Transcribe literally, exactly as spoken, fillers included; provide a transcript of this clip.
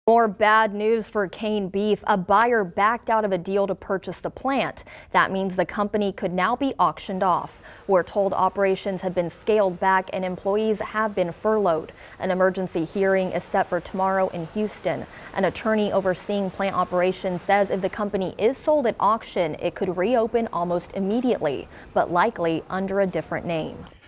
More bad news for Kane Beef. A buyer backed out of a deal to purchase the plant. That means the company could now be auctioned off. We're told operations have been scaled back and employees have been furloughed. An emergency hearing is set for tomorrow in Houston. An attorney overseeing plant operations says if the company is sold at auction, it could reopen almost immediately, but likely under a different name.